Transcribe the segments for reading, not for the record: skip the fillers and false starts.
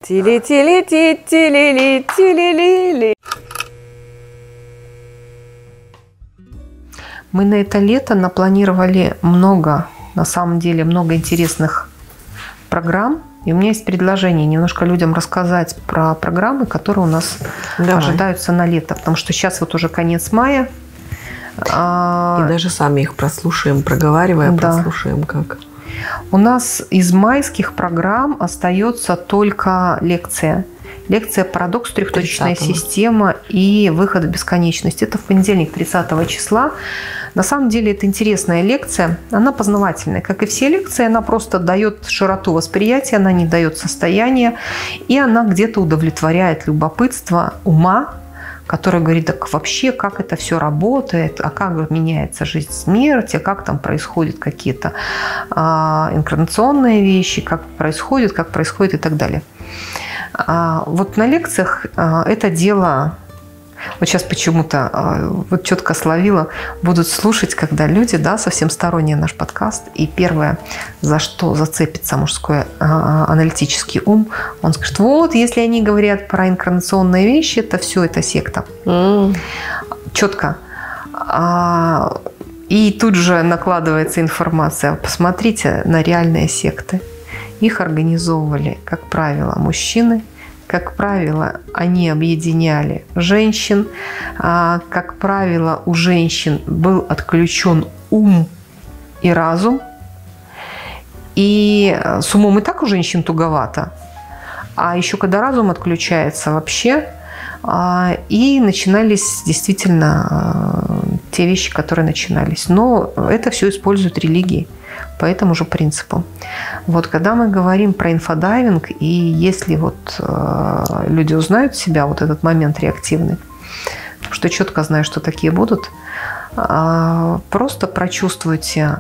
Тили-тили-ти-тили-ли-тили-ли-ли. Мы на это лето напланировали много, на самом деле, много интересных программ. И у меня есть предложение немножко людям рассказать про программы, которые у нас ожидаются на лето. Потому что сейчас вот уже конец мая. И даже сами их прослушаем, проговаривая, прослушаем как. У нас из майских программ остается только лекция. Лекция «Парадокс. Трехточечная система и выход в бесконечность». Это в понедельник, 30 числа. На самом деле это интересная лекция. Она познавательная. Как и все лекции, она просто дает широту восприятия, она не дает состояния. И она где-то удовлетворяет любопытство ума, который говорит, так вообще, как это все работает, а как меняется жизнь, смерть, а как там происходят какие-то инкарнационные вещи, как происходит и так далее. Вот на лекциях это дело, вот сейчас почему-то вот четко словила, будут слушать, когда люди, да, совсем сторонние наш подкаст, и первое, за что зацепится мужской аналитический ум, он скажет, вот, если они говорят про инкарнационные вещи, это все, это секта. Четко. И тут же накладывается информация. Посмотрите на реальные секты. Их организовывали, как правило, мужчины. Как правило, они объединяли женщин. Как правило, у женщин был отключен ум и разум. И с умом и так у женщин туговато. А еще когда разум отключается вообще, и начинались действительно те вещи, которые начинались. Но это все используют религии по этому же принципу. Вот когда мы говорим про инфодайвинг, и если вот люди узнают себя, вот этот момент реактивный, потому что четко знаю, что такие будут, просто прочувствуйте,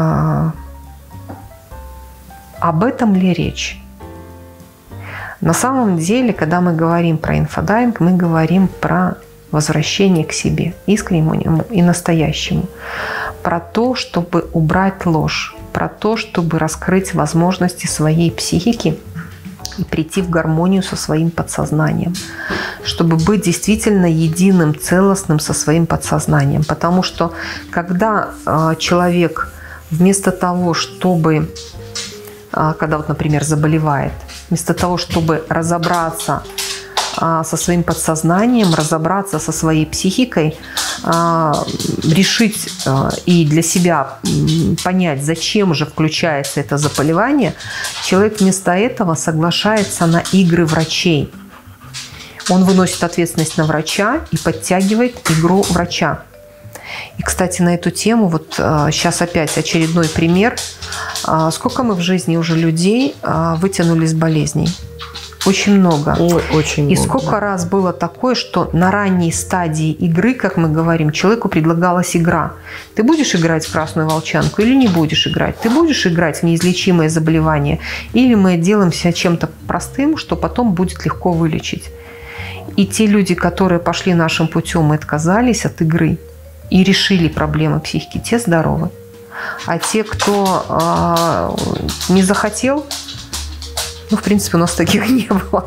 об этом ли речь. На самом деле, когда мы говорим про инфодайвинг, мы говорим про возвращение к себе, искреннему и настоящему. Про то, чтобы убрать ложь, про то, чтобы раскрыть возможности своей психики и прийти в гармонию со своим подсознанием, чтобы быть действительно единым, целостным со своим подсознанием. Потому что когда человек вместо того, чтобы, когда вот, например, заболевает, вместо того, чтобы разобраться со своим подсознанием, разобраться со своей психикой, решить и для себя понять, зачем же включается это заболевание, человек вместо этого соглашается на игры врачей. Он выносит ответственность на врача и подтягивает игру врача. И, кстати, на эту тему, вот сейчас опять очередной пример. Сколько мы в жизни уже людей вытянули из болезней? Очень много. Очень много. И сколько раз было такое, что на ранней стадии игры, как мы говорим, человеку предлагалась игра. Ты будешь играть в красную волчанку или не будешь играть? Ты будешь играть в неизлечимое заболевание? Или мы делаемся чем-то простым, что потом будет легко вылечить? И те люди, которые пошли нашим путем и отказались от игры и решили проблемы психики, те здоровы. А те, кто не захотел, ну, в принципе, у нас таких не было.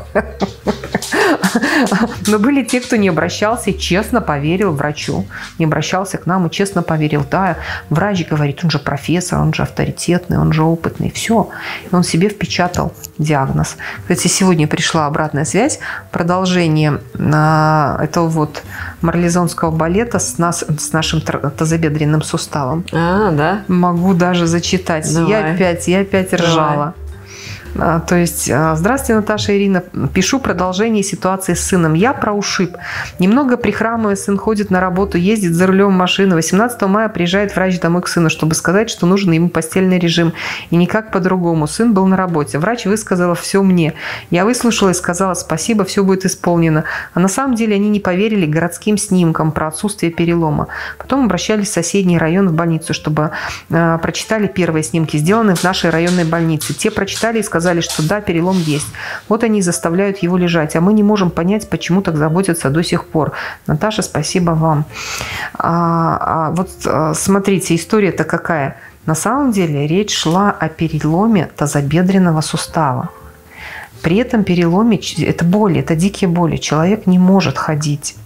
Но были те, кто не обращался и честно поверил врачу. Не обращался к нам и честно поверил. Да, врач говорит, он же профессор, он же авторитетный, он же опытный. Все. И он себе впечатал диагноз. Кстати, сегодня пришла обратная связь. Продолжение этого вот марлезонского балета с нашим тазобедренным суставом. Да? Могу даже зачитать. Давай. Я опять ржала. То есть, здравствуйте, Наташа, Ирина. Пишу продолжение ситуации с сыном. Я про ушиб. Немного прихрамывая, сын ходит на работу, ездит за рулем машины. 18 мая приезжает врач домой к сыну, чтобы сказать, что нужен ему постельный режим. И никак по-другому. Сын был на работе. Врач высказала все мне. Я выслушала и сказала спасибо, все будет исполнено. А на самом деле они не поверили городским снимкам про отсутствие перелома. Потом обращались в соседний район в больницу, чтобы прочитали первые снимки, сделанные в нашей районной больнице. Те прочитали и сказали, что да, перелом есть. Вот они заставляют его лежать. А мы не можем понять, почему так заботятся до сих пор. Наташа, спасибо вам. Вот смотрите, история-то какая. На самом деле речь шла о переломе тазобедренного сустава. при этом переломе это боли, это дикие боли. Человек не может ходить.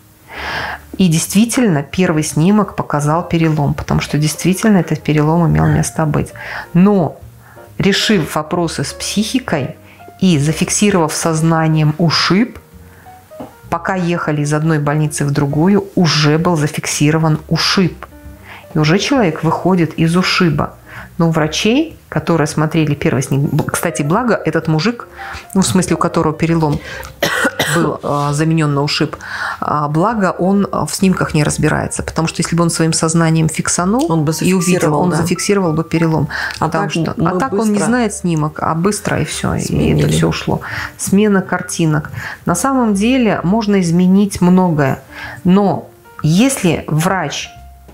И действительно, первый снимок показал перелом, потому что действительно этот перелом имел место быть. Но решив вопросы с психикой и зафиксировав сознанием ушиб, пока ехали из одной больницы в другую, уже был зафиксирован ушиб. И уже человек выходит из ушиба. Но у врачей, которые смотрели первый снимок, кстати, благо этот мужик, ну, в смысле, у которого перелом был заменен на ушиб, благо он в снимках не разбирается, потому что если бы он своим сознанием фиксанул он бы и увидел, он да. зафиксировал бы перелом. А так он не знает снимок, а быстро и все, сменили. И это все ушло. Смена картинок. На самом деле можно изменить многое, но если врач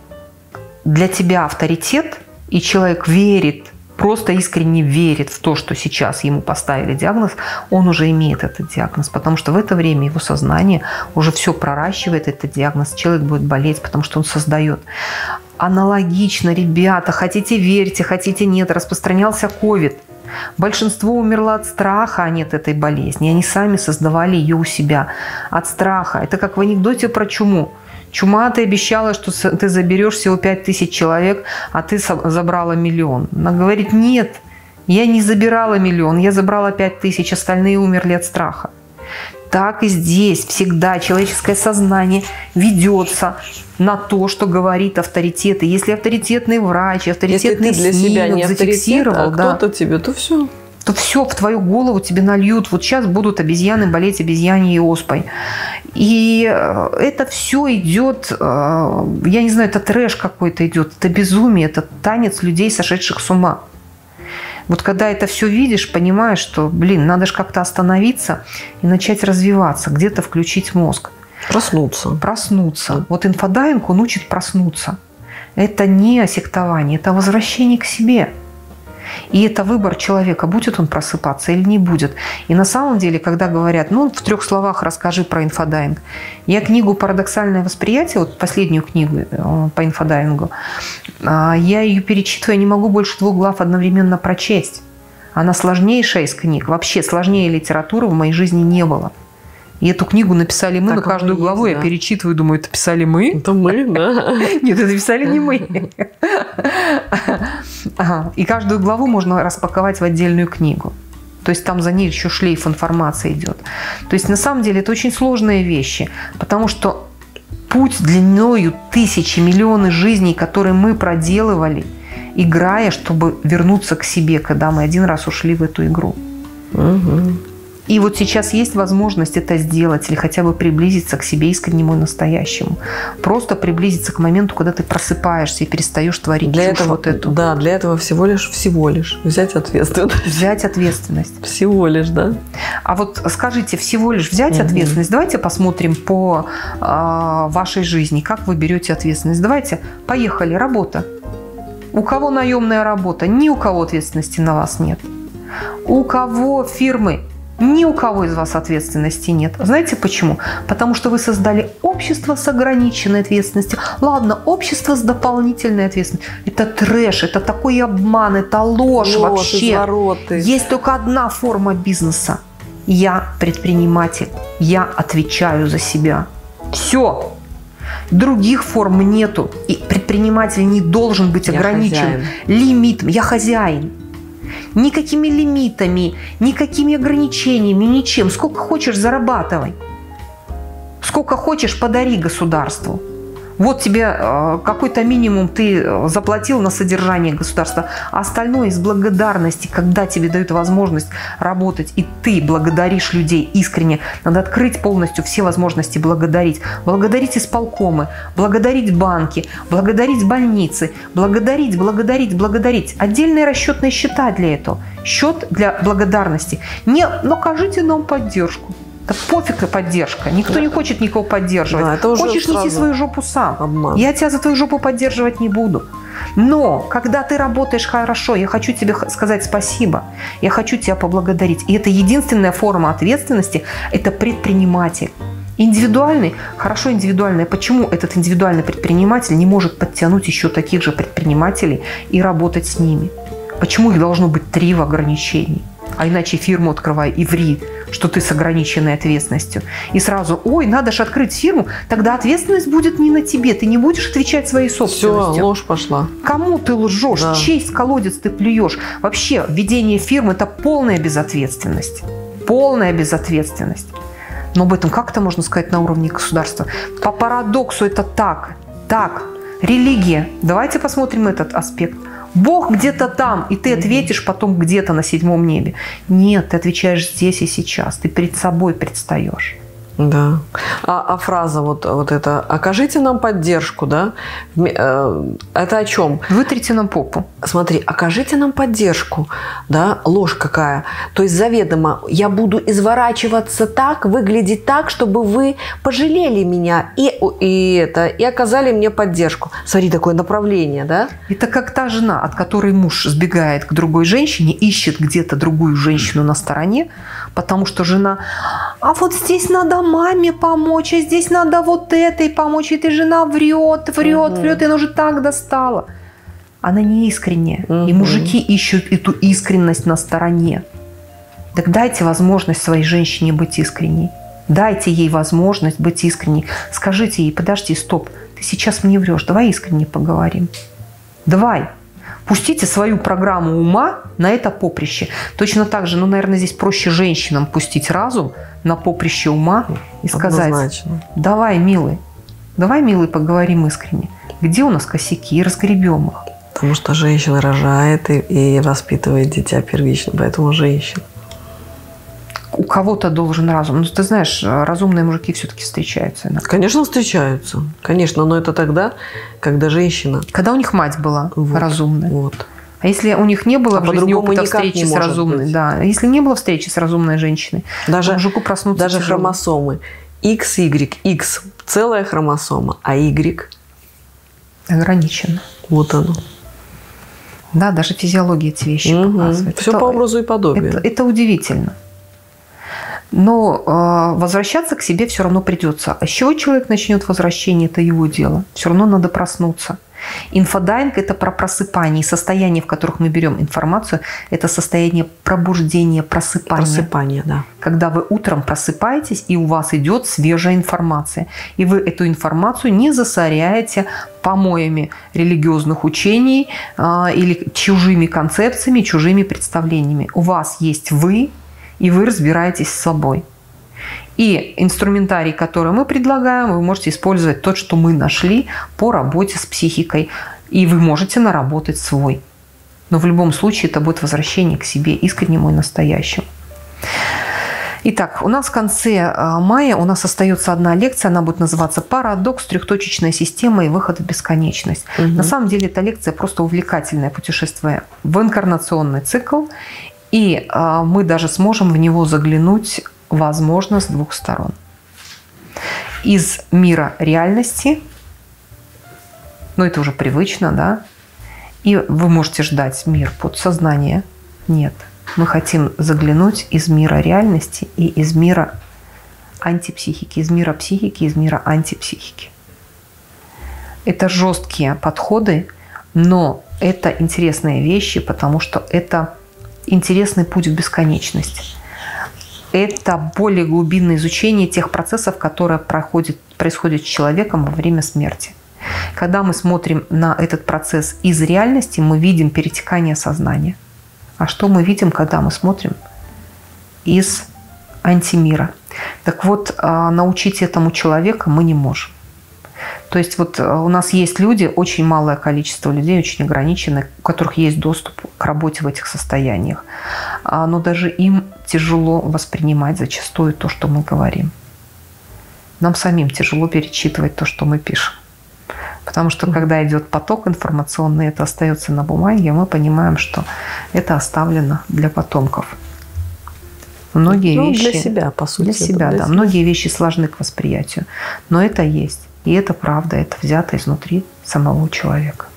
для тебя авторитет, и человек верит, просто искренне верит в то, что сейчас ему поставили диагноз, он уже имеет этот диагноз, потому что в это время его сознание уже все проращивает этот диагноз, человек будет болеть, потому что он создает. Аналогично, ребята, хотите верьте, хотите нет, распространялся ковид. Большинство умерло от страха, а не от этой болезни. Они сами создавали ее у себя от страха. Это как в анекдоте про чуму. Чума, ты обещала, что ты заберешь всего 5000 человек, а ты забрала 1 000 000. Она говорит, нет, я не забирала 1 000 000, я забрала 5000, остальные умерли от страха. Так и здесь всегда человеческое сознание ведется на то, что говорит авторитет. И если авторитетный врач, авторитетный если ты для себя не зафиксировал, авторитет, а кто-то тебе, то все. То все в твою голову тебе нальют. Вот сейчас будут обезьяны болеть обезьяньей оспой. И это все идет, я не знаю, это трэш какой-то идет, это безумие, это танец людей, сошедших с ума. Вот когда это все видишь, понимаешь, что, надо же как-то остановиться и начать развиваться, где-то включить мозг. Проснуться. Вот инфодайинг, он учит проснуться. Это не сектование, это возвращение к себе. И это выбор человека, будет он просыпаться или не будет. И на самом деле, когда говорят, в 3 словах расскажи про инфодайинг. Я книгу «Парадоксальное восприятие», вот последнюю книгу по инфодайингу, я ее перечитываю, я не могу больше 2 глав одновременно прочесть. Она сложнейшая из книг. Вообще сложнее литературы в моей жизни не было. И эту книгу написали мы, так на каждую главу я перечитываю, думаю, это писали мы? Это мы, да. Нет, это писали не мы. И каждую главу можно распаковать в отдельную книгу. То есть там за ней еще шлейф информации идет. То есть на самом деле это очень сложные вещи, потому что путь длиною тысячи, миллионы жизней, которые мы проделывали, играя, чтобы вернуться к себе, когда мы один раз ушли в эту игру. И вот сейчас есть возможность это сделать или хотя бы приблизиться к себе искреннему и настоящему. Просто приблизиться к моменту, когда ты просыпаешься и перестаешь творить чушь вот эту. Да, для этого всего лишь взять ответственность. Взять ответственность. Всего лишь, да. А вот скажите, всего лишь взять ответственность? Давайте посмотрим по вашей жизни, как вы берете ответственность. Давайте, поехали, работа. У кого наемная работа? Ни у кого ответственности на вас нет. У кого фирмы? Ни у кого из вас ответственности нет. Знаете почему? Потому что вы создали общество с ограниченной ответственностью. Ладно, общество с дополнительной ответственностью. Это трэш, это такой обман, это ложь вообще. Извороты. Есть только одна форма бизнеса. Я предприниматель. Я отвечаю за себя. Все. Других форм нету. И предприниматель не должен быть ограничен лимитом. Я хозяин. Никакими лимитами, никакими ограничениями, ничем. Сколько хочешь, зарабатывай. Сколько хочешь, подари государству. Вот тебе какой-то минимум ты заплатил на содержание государства, а остальное из благодарности, когда тебе дают возможность работать, и ты благодаришь людей искренне. Надо открыть полностью все возможности благодарить. Благодарить исполкомы, благодарить банки, благодарить больницы, благодарить. Отдельные расчетные счета для этого. Счет для благодарности. Не окажите нам поддержку. Да пофиг и поддержка. Никто не хочет никого поддерживать. Да, хочешь неси свою жопу сам. Обман. Я тебя за твою жопу поддерживать не буду. Но когда ты работаешь хорошо, я хочу тебе сказать спасибо. Я хочу тебя поблагодарить. И это единственная форма ответственности – это предприниматель. Индивидуальный, хорошо индивидуальный. Почему этот индивидуальный предприниматель не может подтянуть еще таких же предпринимателей и работать с ними? Почему их должно быть 3 в ограничении? А иначе фирму открывай и ври что ты с ограниченной ответственностью. И сразу, ой, надо же открыть фирму, тогда ответственность будет не на тебе, ты не будешь отвечать своей собственностью. Все, ложь пошла. Кому ты лжешь? Да. Честь, колодец ты плюешь. Вообще, ведение фирмы – это полная безответственность. Полная безответственность. Но об этом как-то можно сказать на уровне государства. По парадоксу это так. Так. Религия. Давайте посмотрим этот аспект. Бог где-то там, и ты ответишь потом где-то на 7-м небе. Нет, ты отвечаешь здесь и сейчас. Ты перед собой предстаешь. Да. А фраза вот эта «окажите нам поддержку», да? Это о чем? Вытрите нам попу. Смотри, окажите нам поддержку, да? Ложь какая. То есть заведомо я буду изворачиваться так, выглядеть так, чтобы вы пожалели меня и оказали мне поддержку. Смотри, такое направление, да? Это как та жена, от которой муж сбегает к другой женщине, ищет где-то другую женщину на стороне, потому что жена, а вот здесь надо маме помочь, а здесь надо вот этой помочь, и ты жена врет, и она уже так достала. Она не искренняя. И мужики ищут эту искренность на стороне. Так дайте возможность своей женщине быть искренней. Дайте ей возможность быть искренней. Скажите ей, подожди, стоп, ты сейчас мне врешь, давай искренне поговорим. Давай. Пустите свою программу ума на это поприще. Точно так же, наверное, здесь проще женщинам пустить разум на поприще ума и сказать, однозначно. Давай, милый, поговорим искренне. Где у нас косяки? И разгребем их. Потому что женщина рожает и воспитывает дитя первично, поэтому женщина. У кого-то должен разум. Ну, ты знаешь, разумные мужики все-таки встречаются иногда. Конечно, встречаются. Конечно, но это тогда, когда женщина... Когда у них мать была разумная. Вот. А если у них не было в жизни опыта встречи с разумной... Да, если не было встречи с разумной женщиной, даже, мужику проснуться даже тяжело. Хромосомы. X, Y. X – целая хромосома, а Y... Ограничено. Вот оно. Да, даже физиология эти вещи показывает. Все по образу и подобию. Это удивительно. Но возвращаться к себе все равно придется. А с чего человек начнет возвращение, это его дело. Все равно надо проснуться. Инфодайинг – это про просыпание. И состояние, в которых мы берем информацию, это состояние пробуждения, просыпания. Просыпание, да. Когда вы утром просыпаетесь, и у вас идет свежая информация. И вы эту информацию не засоряете помоями религиозных учений или чужими концепциями, чужими представлениями. У вас есть вы, и вы разбираетесь с собой. И инструментарий, который мы предлагаем, вы можете использовать тот, что мы нашли по работе с психикой. И вы можете наработать свой. Но в любом случае это будет возвращение к себе искреннему и настоящему. Итак, у нас в конце мая у нас остается одна лекция. Она будет называться «Парадокс. Трехточечная система и выход в бесконечность». На самом деле эта лекция просто увлекательное путешествие в инкарнационный цикл. И мы даже сможем в него заглянуть, возможно, с двух сторон. Из мира реальности, ну это уже привычно, да, и вы можете ждать мир подсознания. Нет, мы хотим заглянуть из мира реальности и из мира антипсихики, из мира психики, из мира антипсихики. Это жесткие подходы, но это интересные вещи, потому что это интересный путь в бесконечность. Это более глубинное изучение тех процессов, которые происходят с человеком во время смерти. Когда мы смотрим на этот процесс из реальности, мы видим перетекание сознания. А что мы видим, когда мы смотрим из антимира? Так вот, научить этому человека мы не можем. То есть вот у нас есть люди, очень малое количество людей, очень ограниченное, у которых есть доступ к работе в этих состояниях. Но даже им тяжело воспринимать зачастую то, что мы говорим. Нам самим тяжело перечитывать то, что мы пишем. Потому что когда идет поток информационный, это остается на бумаге, мы понимаем, что это оставлено для потомков. Многие вещи для себя, по сути. Для себя, да. Многие вещи сложны к восприятию. Но это есть. И это правда, это взято изнутри самого человека.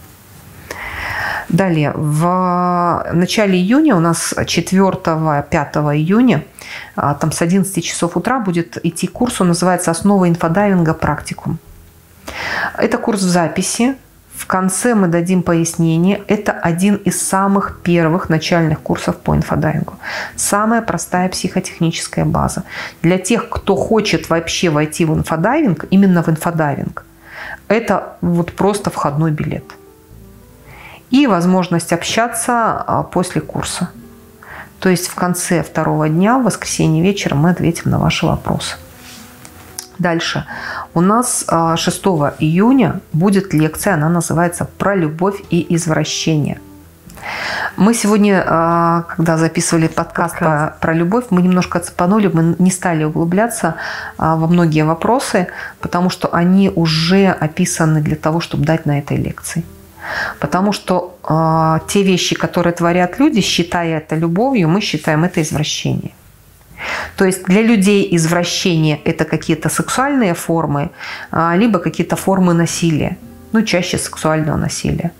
Далее, в начале июня, у нас 4-5 июня, там с 11 часов утра будет идти курс, он называется «Основы инфодайвинга. Практикум». Это курс в записи, В конце мы дадим пояснение. Это один из самых первых начальных курсов по инфодайвингу. Самая простая психотехническая база. Для тех, кто хочет вообще войти в инфодайвинг, именно в инфодайвинг, это вот просто входной билет. И возможность общаться после курса. То есть в конце второго дня, в воскресенье вечером, мы ответим на ваши вопросы. Дальше. У нас 6 июня будет лекция, она называется «Про любовь и извращение». Мы сегодня, когда записывали подкаст про любовь, мы немножко цепанули, мы не стали углубляться во многие вопросы, потому что они уже описаны для того, чтобы дать на этой лекции. Потому что те вещи, которые творят люди, считая это любовью, мы считаем это извращением. То есть для людей извращение – это какие-то сексуальные формы, либо какие-то формы насилия, ну, чаще сексуального насилия.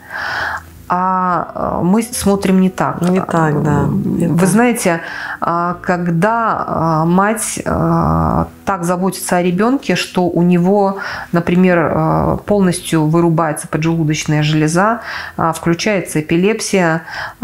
А мы смотрим не так. Не так, да. Вы знаете, когда мать так заботится о ребенке, что у него, например, полностью вырубается поджелудочная железа, включается эпилепсия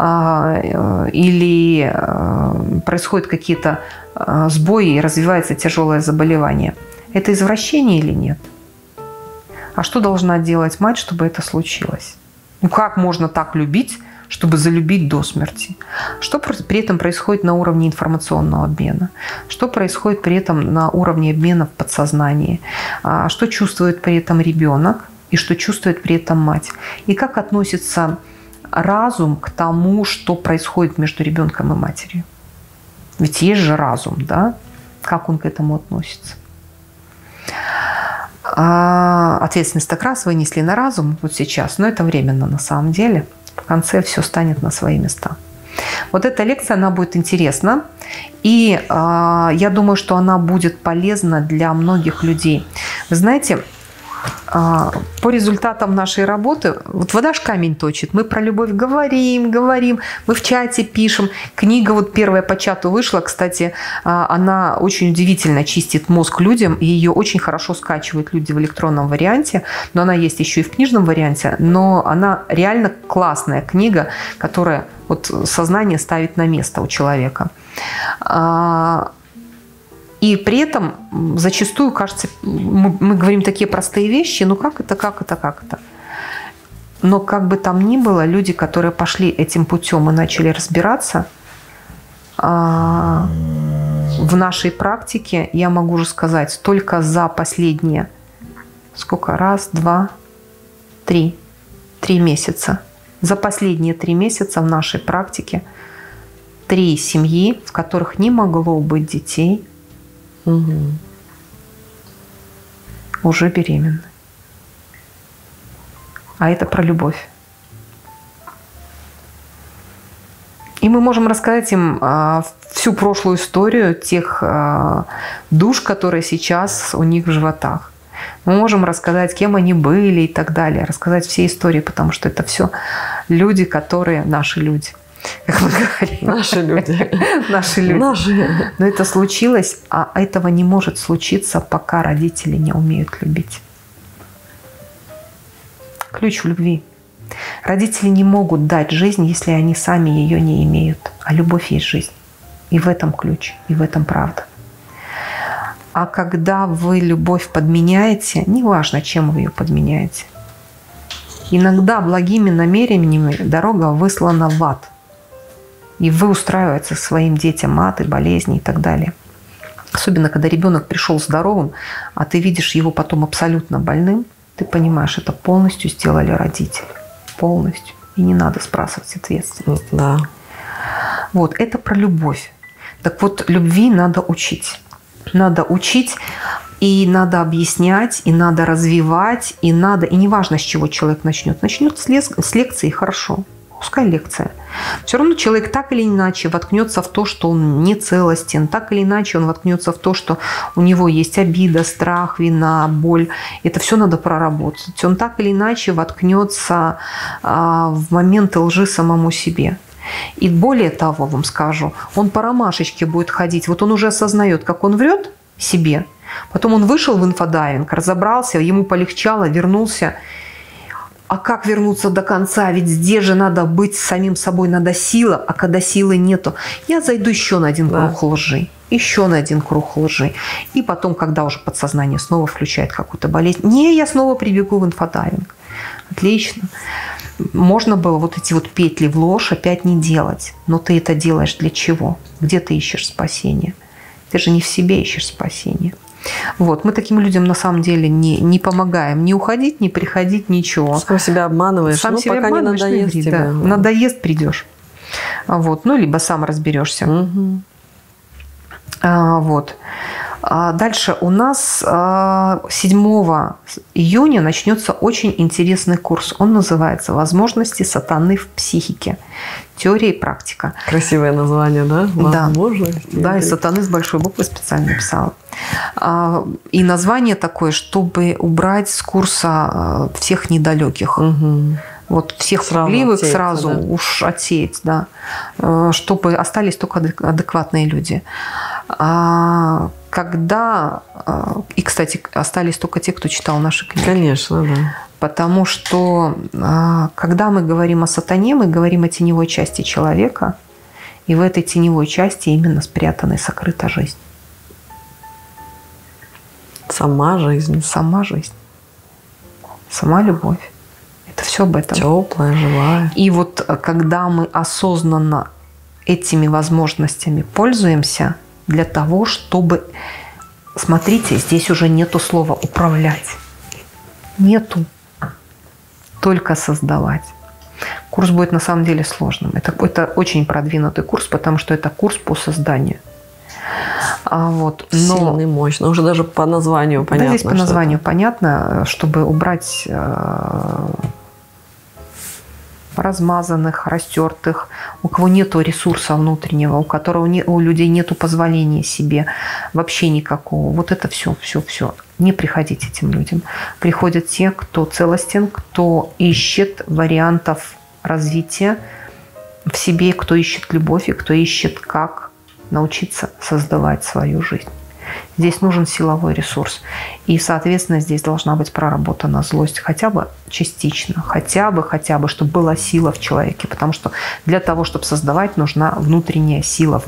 или происходят какие-то сбои и развивается тяжелое заболевание, это извращение или нет? А что должна делать мать, чтобы это случилось? Ну как можно так любить, чтобы залюбить до смерти? Что при этом происходит на уровне информационного обмена? Что происходит при этом на уровне обмена в подсознании? Что чувствует при этом ребенок и что чувствует при этом мать? И как относится разум к тому, что происходит между ребенком и матерью? Ведь есть же разум, да? Как он к этому относится? Ответственность так раз вынесли на разум вот сейчас, но это временно на самом деле. В конце все станет на свои места. Вот эта лекция, она будет интересна. И я думаю, что она будет полезна для многих людей. Вы знаете, по результатам нашей работы, вот вода ж камень точит, мы про любовь говорим, мы в чате пишем. Книга вот первая по чату вышла, кстати, она очень удивительно чистит мозг людям, и ее очень хорошо скачивают люди в электронном варианте, но она есть еще и в книжном варианте, но она реально классная книга, которая вот сознание ставит на место у человека. И при этом зачастую, кажется, мы говорим такие простые вещи, ну как это. Но как бы там ни было, люди, которые пошли этим путем и начали разбираться, в нашей практике, я могу уже сказать, только за последние, сколько, раз, два, три месяца. За последние 3 месяца в нашей практике 3 семьи, в которых не могло быть детей, уже беременны. А это про любовь. И мы можем рассказать им всю прошлую историю тех душ, которые сейчас у них в животах. Мы можем рассказать, кем они были и так далее. Рассказать все истории, потому что это все люди, которые наши люди. Как мы говорим. Наши люди. Наши люди. Но это случилось, а этого не может случиться, пока родители не умеют любить. Ключ в любви. Родители не могут дать жизнь, если они сами ее не имеют. А любовь есть жизнь. И в этом ключ, и в этом правда. А когда вы любовь подменяете, неважно, чем вы ее подменяете, иногда благими намерениями дорога выслана в ад. И вы устраиваете своим детям ад и болезни и так далее. Особенно, когда ребенок пришел здоровым, а ты видишь его потом абсолютно больным, ты понимаешь, это полностью сделали родители. Полностью. И не надо сбрасывать ответственность. Да. Вот, это про любовь. Так вот, любви надо учить. Надо учить, и надо объяснять, и надо развивать, и неважно, с чего человек начнет. Начнет с лекции, хорошо. Пускай лекция. Все равно человек так или иначе воткнется в то, что он не целостен, так или иначе он воткнется в то, что у него есть обида, страх, вина, боль. Это все надо проработать. Он так или иначе воткнется в моменты лжи самому себе. И более того, вам скажу, он по ромашечке будет ходить. Вот он уже осознает, как он врет себе. Потом он вышел в инфодайвинг, разобрался, ему полегчало, вернулся. а как вернуться до конца? Ведь здесь же надо быть самим собой, надо сила, а когда силы нету, я зайду еще на один круг лжи, еще на один круг лжи. И потом, когда уже подсознание снова включает какую-то болезнь, я снова прибегу в инфодайвинг. Отлично. Можно было вот эти вот петли в ложь опять не делать. Но ты это делаешь для чего? Где ты ищешь спасение? Ты же не в себе ищешь спасение. Вот. Мы таким людям на самом деле не помогаем. Не уходить, не приходить, ничего. Сам себя обманываешь. Сам себя пока обманываешь, не надоест тебе. Да. Надоест, придешь. Вот. Ну, либо сам разберешься. Угу. Вот. Дальше у нас 7 июня начнется очень интересный курс. Он называется «Возможности сатаны в психике. Теория и практика». Красивое название, да? Возможности. Да, и сатаны с большой буквы специально написала. И название такое, чтобы убрать с курса всех недалеких. Угу. Вот всех пугливых сразу уж отсеять, да, чтобы остались только адекватные люди. Когда, и, кстати, остались только те, кто читал наши книги. Конечно, да. Потому что, когда мы говорим о сатане, мы говорим о теневой части человека, и в этой теневой части именно спрятана и сокрыта жизнь. Сама жизнь. Сама жизнь. Сама любовь. Это все об этом. Теплая, живая. И вот когда мы осознанно этими возможностями пользуемся для того, чтобы... Смотрите, здесь уже нету слова «управлять». Нету. Только создавать. Курс будет на самом деле сложным. Это очень продвинутый курс, потому что это курс по созданию. Вот. Но... Сильный, мощный. Уже даже по названию понятно. Да, здесь по названию понятно, чтобы убрать размазанных, растертых, у кого нету ресурса внутреннего, у людей нету позволения себе вообще никакого. Вот это все. Не приходите этим людям. Приходят те, кто целостен, кто ищет вариантов развития в себе, кто ищет любовь и кто ищет, как научиться создавать свою жизнь. Здесь нужен силовой ресурс. И, соответственно, здесь должна быть проработана злость хотя бы частично, хотя бы, чтобы была сила в человеке. Потому что для того, чтобы создавать, нужна внутренняя сила.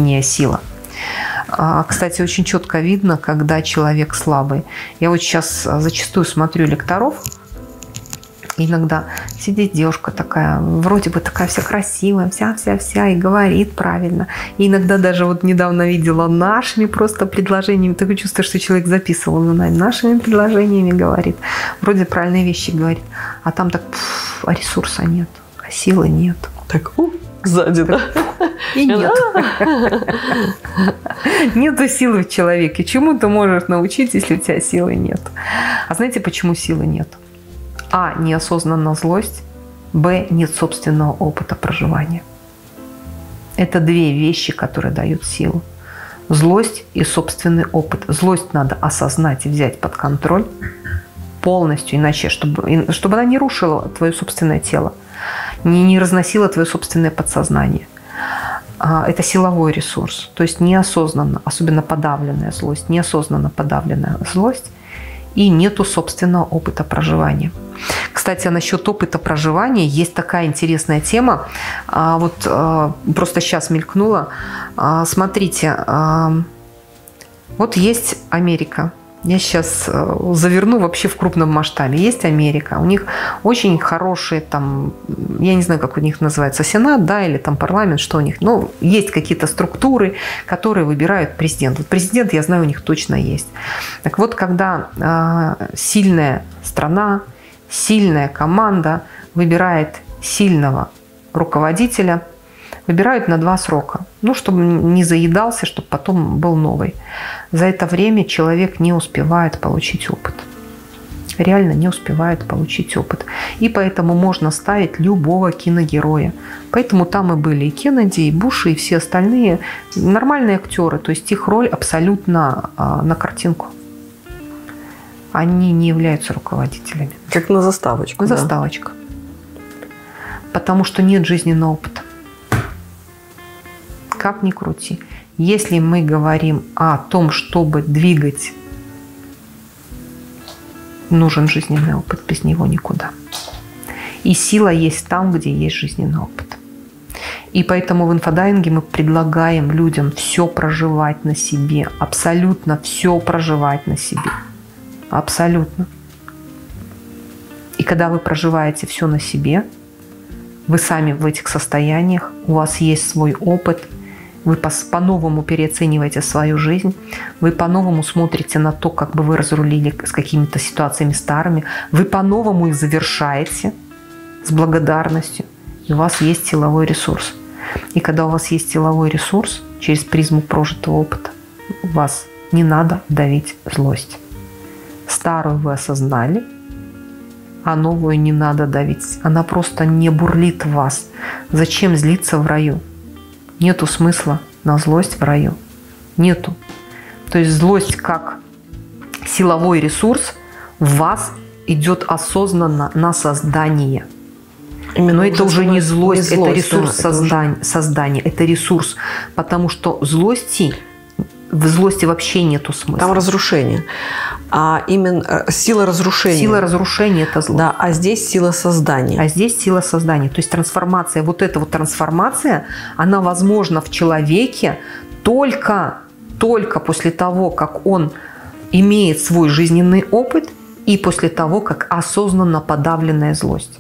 Кстати, очень четко видно, когда человек слабый. Я вот сейчас зачастую смотрю лекторов. Иногда сидит девушка такая, вроде бы такая вся красивая, вся, и говорит правильно. И иногда даже вот недавно видела нашими просто предложениями, такое чувство, что человек записывал за нами, нашими предложениями говорит. Вроде правильные вещи говорит. А там так, а ресурса нет, а силы нет. Так, сзади, да? И нет. Нету силы в человеке. Чему ты можешь научить, если у тебя силы нет? А знаете, почему силы нет? А. Неосознанная злость. Б. Нет собственного опыта проживания. Это две вещи, которые дают силу. Злость и собственный опыт. Злость надо осознать и взять под контроль полностью, иначе, чтобы она не рушила твое собственное тело, не разносила твое собственное подсознание. Это силовой ресурс. То есть неосознанно, особенно подавленная злость, неосознанно подавленная злость, и нету собственного опыта проживания. Кстати, насчет опыта проживания есть такая интересная тема. Вот просто сейчас мелькнула. Смотрите, вот есть Америка. Я сейчас заверну вообще в крупном масштабе. Есть Америка. У них очень хорошие там, я не знаю, как у них называется, Сенат, да, или там парламент, что у них. Но есть какие-то структуры, которые выбирают президента. Вот президент, я знаю, у них точно есть. Так вот, когда сильная страна, сильная команда выбирает сильного руководителя, выбирают на 2 срока. Ну, чтобы не заедался, чтобы потом был новый. За это время человек не успевает получить опыт. Реально не успевает получить опыт. И поэтому можно ставить любого киногероя. Поэтому там и были и Кеннеди, и Буш, и все остальные нормальные актеры. То есть их роль абсолютно на картинку. Они не являются руководителями. Как на заставочку. Заставочка. Потому что нет жизненного опыта. Как ни крути. Если мы говорим о том, чтобы двигать, нужен жизненный опыт, без него никуда. И сила есть там, где есть жизненный опыт. И поэтому в инфодайвинге мы предлагаем людям все проживать на себе. Абсолютно все проживать на себе. Абсолютно. И когда вы проживаете все на себе, вы сами в этих состояниях, у вас есть свой опыт, вы по-новому переоцениваете свою жизнь, вы по-новому смотрите на то, как бы вы разрулили с какими-то ситуациями старыми, вы по-новому их завершаете с благодарностью, и у вас есть силовой ресурс. И когда у вас есть силовой ресурс, через призму прожитого опыта, вас не надо давить злость. Старую вы осознали, а новую не надо давить. Она просто не бурлит в вас. Зачем злиться в раю? Нету смысла на злость в раю. Нету. То есть злость как силовой ресурс в вас идет осознанно на создание. Именно. Но это уже не злость, не злость, это ресурс да, создания. Это ресурс. Потому что в злости вообще нету смысла. Там разрушение. А именно сила разрушения. Сила разрушения – это злость. Да, а здесь сила создания. А здесь сила создания. То есть трансформация, вот эта вот трансформация, она возможна в человеке только после того, как он имеет свой жизненный опыт и после того, как осознанно подавленная злость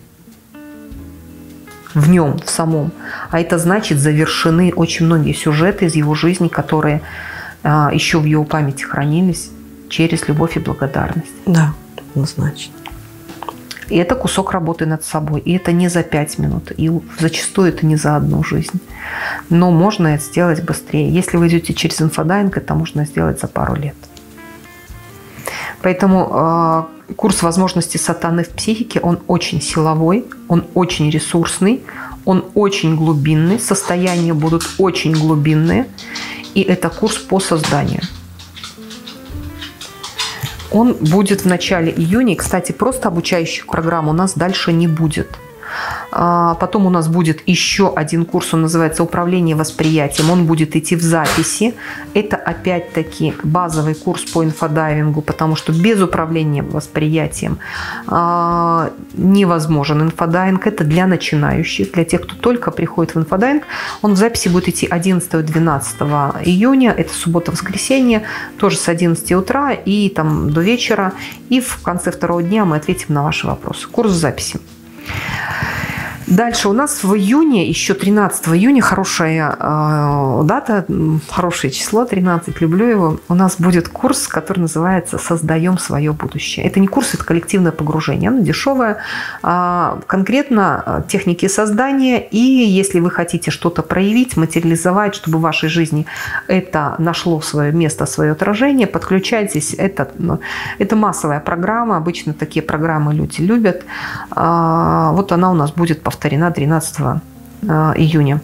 в нем, в самом. А это значит, завершены очень многие сюжеты из его жизни, которые еще в его памяти хранились через любовь и благодарность. Да, однозначно. И это кусок работы над собой. И это не за 5 минут. И зачастую это не за одну жизнь. Но можно это сделать быстрее. Если вы идете через инфодайвинг, это можно сделать за пару лет. Поэтому курс возможностей сатаны в психике, он очень силовой, он очень ресурсный, он очень глубинный, состояния будут очень глубинные. И это курс по созданию. Он будет в начале июня. И, кстати, просто обучающих программ у нас дальше не будет. Потом у нас будет еще один курс, он называется «Управление восприятием». Он будет идти в записи. Это опять-таки базовый курс по инфодайвингу, потому что без управления восприятием невозможен инфодайвинг. Это для начинающих, для тех, кто только приходит в инфодайвинг. Он в записи будет идти 11-12 июня. Это суббота-воскресенье, тоже с 11 утра и там до вечера. И в конце второго дня мы ответим на ваши вопросы. Курс в записи. Дальше у нас в июне, еще 13 июня, хорошая дата, хорошее число, 13, люблю его. У нас будет курс, который называется «Создаем свое будущее». Это не курс, это коллективное погружение, оно дешевое. Конкретно техники создания. И если вы хотите что-то проявить, материализовать, чтобы в вашей жизни это нашло свое место, свое отражение, подключайтесь. Это массовая программа, обычно такие программы люди любят. Вот она у нас будет повторена 13 июня.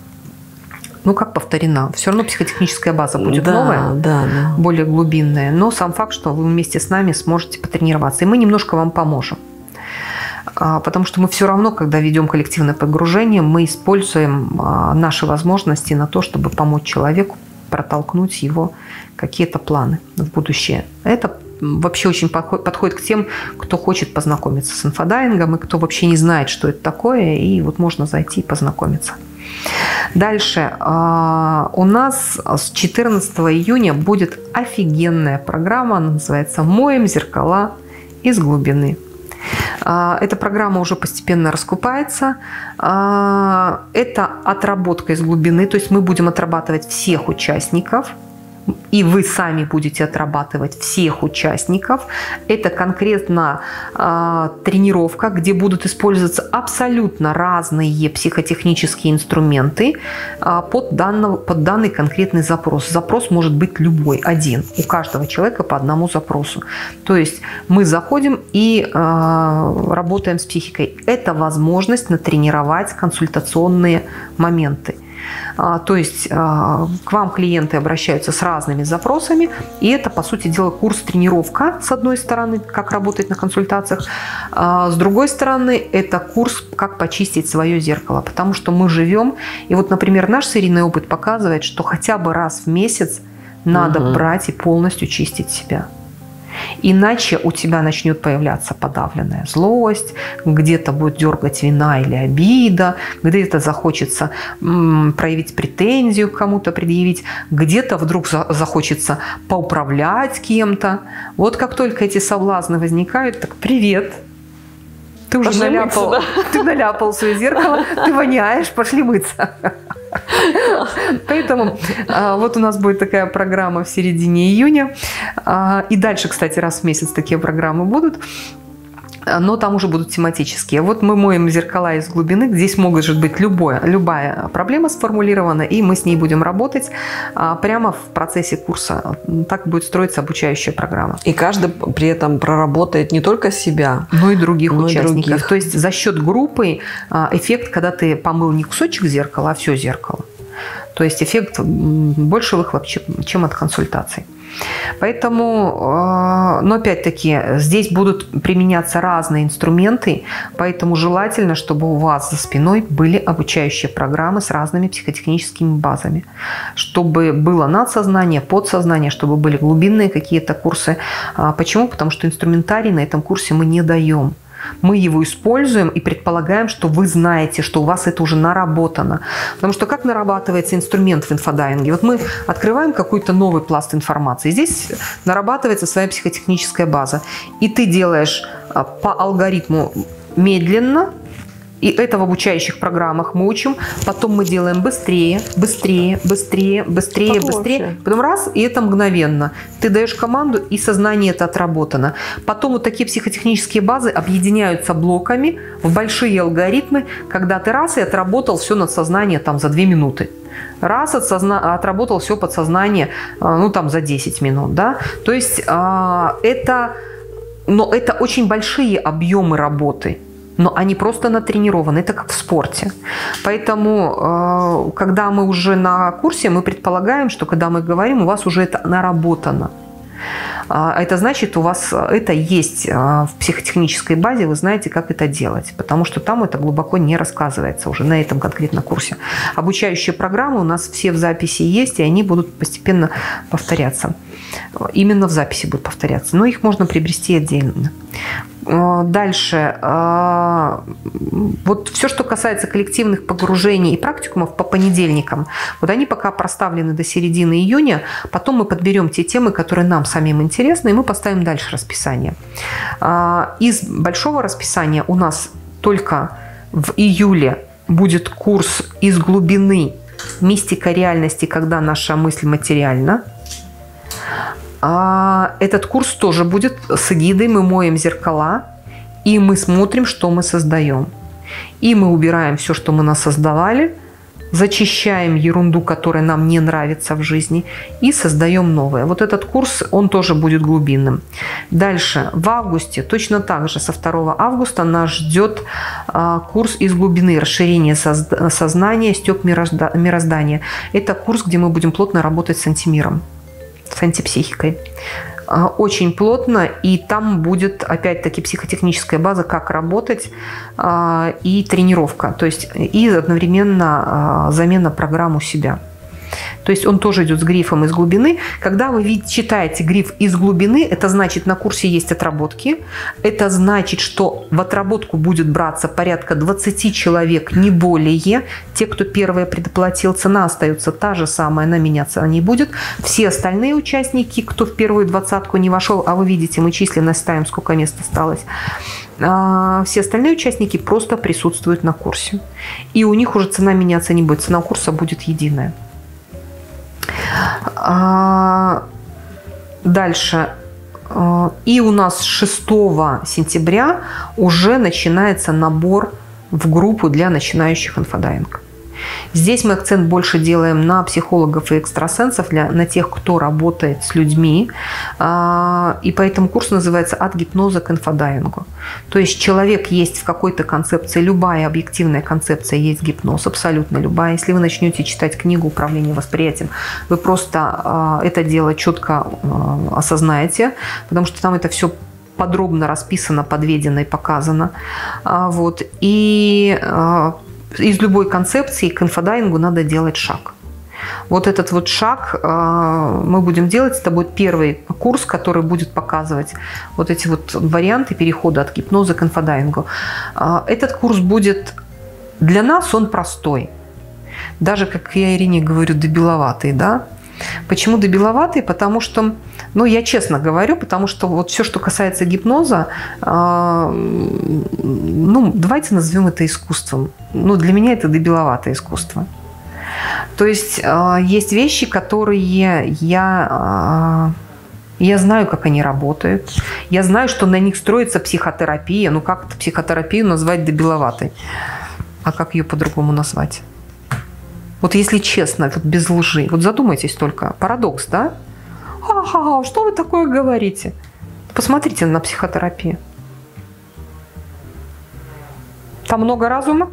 Ну, как повторена? Все равно психотехническая база будет новая, более глубинная. Но сам факт, что вы вместе с нами сможете потренироваться. И мы немножко вам поможем. Потому что мы все равно, когда ведем коллективное погружение, мы используем наши возможности на то, чтобы помочь человеку протолкнуть его какие-то планы в будущее. Это вообще очень подходит к тем, кто хочет познакомиться с инфодайвингом и кто вообще не знает, что это такое, и вот можно зайти и познакомиться. Дальше у нас с 14 июня будет офигенная программа, она называется «Моем зеркала из глубины». Эта программа уже постепенно раскупается. Это отработка из глубины, то есть мы будем отрабатывать всех участников. И вы сами будете отрабатывать всех участников. Это конкретно тренировка, где будут использоваться абсолютно разные психотехнические инструменты под данный конкретный запрос. Запрос может быть любой, один. У каждого человека по одному запросу. То есть мы заходим и работаем с психикой. Это возможность натренировать консультационные моменты. То есть к вам клиенты обращаются с разными запросами, и это, по сути дела, курс-тренировка, с одной стороны, как работать на консультациях, с другой стороны, это курс, как почистить свое зеркало, потому что мы живем, и вот, например, наш с Ириной опыт показывает, что хотя бы раз в месяц надо брать и полностью чистить себя. Иначе у тебя начнет появляться подавленная злость, где-то будет дергать вина или обида, где-то захочется проявить претензию к кому-то, предъявить, где-то вдруг захочется поуправлять кем-то. Вот как только эти соблазны возникают, так привет. Ты уже наляпал, мыться, да? Ты наляпал свое зеркало, ты воняешь, пошли мыться. Поэтому вот у нас будет такая программа в середине июня. И дальше, кстати, раз в месяц такие программы будут. Но там уже будут тематические. Вот мы моем зеркала из глубины. Здесь может быть любая проблема сформулирована, и мы с ней будем работать прямо в процессе курса. Так будет строиться обучающая программа. И каждый при этом проработает не только себя, но и других участников. То есть за счет группы эффект, когда ты помыл не кусочек зеркала, а все зеркало. То есть эффект больше выхлоп, чем от консультаций. Поэтому, но опять-таки, здесь будут применяться разные инструменты, поэтому желательно, чтобы у вас за спиной были обучающие программы с разными психотехническими базами, чтобы было надсознание, подсознание, чтобы были глубинные какие-то курсы. Почему? Потому что инструментарий на этом курсе мы не даем. Мы его используем и предполагаем, что вы знаете, что у вас это уже наработано. Потому что как нарабатывается инструмент в инфодайинге? Вот мы открываем какой-то новый пласт информации. Здесь нарабатывается своя психотехническая база. И ты делаешь по алгоритму медленно, и это в обучающих программах мы учим. Потом мы делаем быстрее, быстрее, быстрее, быстрее, быстрее. Потом раз, и это мгновенно. Ты даешь команду, и сознание это отработано. Потом вот такие психотехнические базы объединяются блоками в большие алгоритмы, когда ты раз и отработал все надсознание там за 2 минуты. Раз отработал все подсознание, ну там за 10 минут. Да? То есть это очень большие объемы работы. Но они просто натренированы, это как в спорте. Поэтому, когда мы уже на курсе, мы предполагаем, что когда мы говорим, у вас уже это наработано. Это значит, у вас это есть в психотехнической базе, вы знаете, как это делать, потому что там это глубоко не рассказывается уже на этом конкретно курсе. Обучающие программы у нас все в записи есть, и они будут постепенно повторяться. Именно в записи будут повторяться, но их можно приобрести отдельно. Дальше. Вот все, что касается коллективных погружений и практикумов по понедельникам, вот они пока проставлены до середины июня. Потом мы подберем те темы, которые нам самим интересны, и мы поставим дальше расписание. Из большого расписания у нас только в июле будет курс из глубины «Мистика реальности, когда наша мысль материальна». Этот курс тоже будет с эгидой «Мы моем зеркала», и мы смотрим, что мы создаем. И мы убираем все, что мы насоздавали, зачищаем ерунду, которая нам не нравится в жизни, и создаем новое. Вот этот курс, он тоже будет глубинным. Дальше, в августе, точно так же, со 2 августа нас ждет курс из глубины, расширение сознания, стёк мироздания. Это курс, где мы будем плотно работать с антимиром, с антипсихикой. Очень плотно, и там будет опять-таки психотехническая база, как работать, и тренировка, то есть и одновременно замена программ у себя. То есть он тоже идет с грифом из глубины. Когда вы читаете гриф из глубины, это значит, на курсе есть отработки. Это значит, что в отработку будет браться порядка 20 человек, не более. Те, кто первые предоплатил, цена остается та же самая, она меняться не будет. Все остальные участники, кто в первую 20-ку не вошел, а вы видите, мы численность ставим, сколько мест осталось, все остальные участники просто присутствуют на курсе. И у них уже цена меняться не будет. Цена курса будет единая. Дальше. И у нас 6 сентября уже начинается набор в группу для начинающих инфодайинг. Здесь мы акцент больше делаем на психологов и экстрасенсов, на тех, кто работает с людьми. И поэтому курс называется «От гипноза к инфодайингу». То есть человек есть в какой-то концепции, любая объективная концепция есть гипноз, абсолютно любая. Если вы начнете читать книгу «Управление восприятием», вы просто это дело четко осознаете, потому что там это все подробно расписано, подведено и показано. Вот. И из любой концепции к инфодайингу надо делать шаг. Вот этот вот шаг мы будем делать с тобой первый курс, который будет показывать вот эти вот варианты перехода от гипноза к инфодайвингу. Этот курс будет для нас, он простой. Даже, как я Ирине говорю, дебиловатый, да? Почему дебиловатый? Потому что, ну, я честно говорю, потому что вот все, что касается гипноза, ну, давайте назовем это искусством. Ну, для меня это дебиловатое искусство. То есть есть вещи, которые я знаю, как они работают. Я знаю, что на них строится психотерапия. Ну, как это психотерапию назвать дебиловатой? А как ее по-другому назвать? Вот если честно, вот без лжи. Вот задумайтесь только. Парадокс, да? Ха-ха-ха, что вы такое говорите? Посмотрите на психотерапию. Там много разума?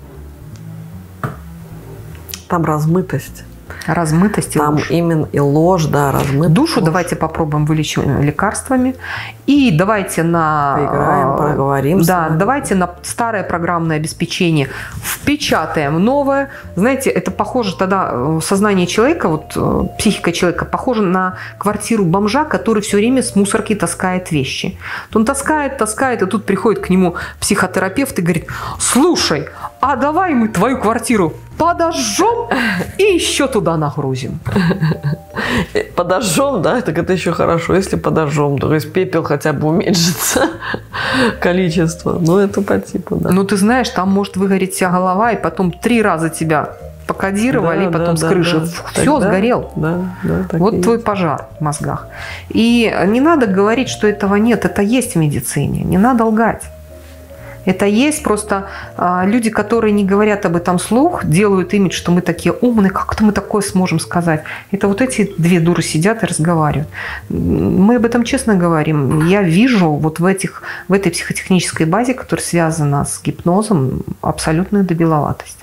Там размытость. Размытость и там ложь. Именно и ложь, да, размытость. Душу ложь. Давайте попробуем вылечить лекарствами. И давайте поиграем, проговорим. Да, давайте на старое программное обеспечение впечатаем новое. Знаете, это похоже тогда, сознание человека, вот психика человека, похоже на квартиру бомжа, который все время с мусорки таскает вещи. Он таскает, и тут приходит к нему психотерапевт и говорит: слушай, а давай мы твою квартиру подожжем и еще туда нагрузим. Подожжем, да? Так это еще хорошо, если подожжем. То есть пепел хотя бы уменьшится количество. Ну, это по типу, да. Ну, ты знаешь, там может выгореть вся голова, и потом 3 раза тебя покодировали, и потом с крыши. Все, сгорел. Вот твой пожар в мозгах. И не надо говорить, что этого нет. Это есть в медицине. Не надо лгать. Это есть, просто люди, которые не говорят об этом вслух, делают имидж, что мы такие умные, как-то мы такое сможем сказать. Это вот эти 2 дуры сидят и разговаривают. Мы об этом честно говорим. Я вижу вот в этой психотехнической базе, которая связана с гипнозом, абсолютную дебиловатость.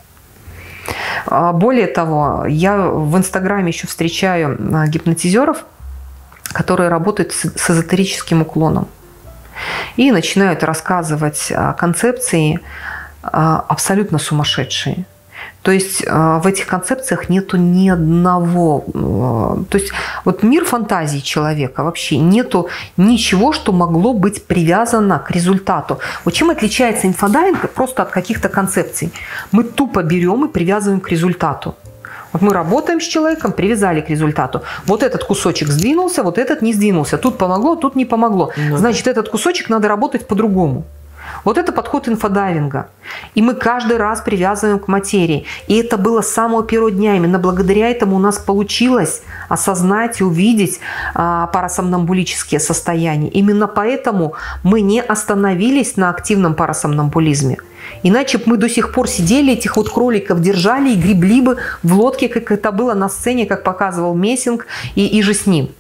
Более того, я в Инстаграме еще встречаю гипнотизеров, которые работают с эзотерическим уклоном. И начинают рассказывать концепции абсолютно сумасшедшие. То есть в этих концепциях нету ни одного... То есть вот мир фантазии человека вообще нету ничего, что могло быть привязано к результату. Вот чем отличается инфодайвинг просто от каких-то концепций? Мы тупо берем и привязываем к результату. Вот мы работаем с человеком, привязали к результату. Вот этот кусочек сдвинулся, вот этот не сдвинулся. Тут помогло, тут не помогло. Значит, этот кусочек надо работать по-другому. Вот это подход инфодайвинга. И мы каждый раз привязываем к материи. И это было с самого первого дня. Именно благодаря этому у нас получилось осознать и увидеть парасомнамбулические состояния. Именно поэтому мы не остановились на активном парасомнамбулизме. Иначе бы мы до сих пор сидели, этих вот кроликов держали и гребли бы в лодке, как это было на сцене, как показывал Мессинг и же с ним.